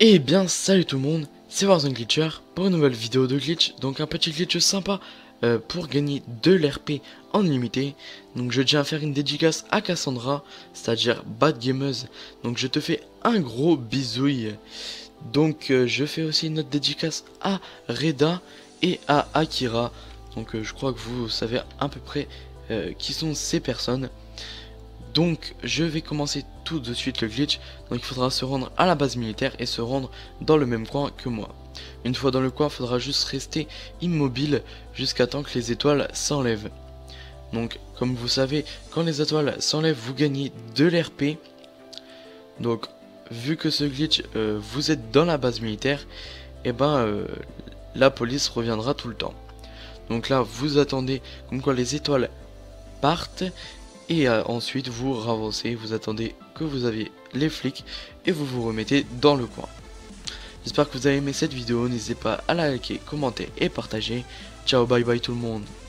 Eh bien salut tout le monde, c'est Warzone Glitcher pour une nouvelle vidéo de glitch. Donc un petit glitch sympa pour gagner de l'RP en illimité. Donc je tiens à faire une dédicace à Cassandra, c'est-à-dire Bad Gameuse. Donc je te fais un gros bisouille. Donc je fais aussi une autre dédicace à Reda et à Akira. Donc je crois que vous savez à peu près qui sont ces personnes. Donc je vais commencer tout de suite le glitch. Donc il faudra se rendre à la base militaire et se rendre dans le même coin que moi. Une fois dans le coin, il faudra juste rester immobile jusqu'à temps que les étoiles s'enlèvent. Donc comme vous savez, quand les étoiles s'enlèvent, vous gagnez de l'RP. Donc vu que ce glitch, vous êtes dans la base militaire, et la police reviendra tout le temps. Donc là vous attendez comme quoi les étoiles partent. Et ensuite vous ravancez, vous attendez que vous avez les flics et vous vous remettez dans le coin. J'espère que vous avez aimé cette vidéo, n'hésitez pas à la liker, commenter et partager. Ciao, bye bye tout le monde.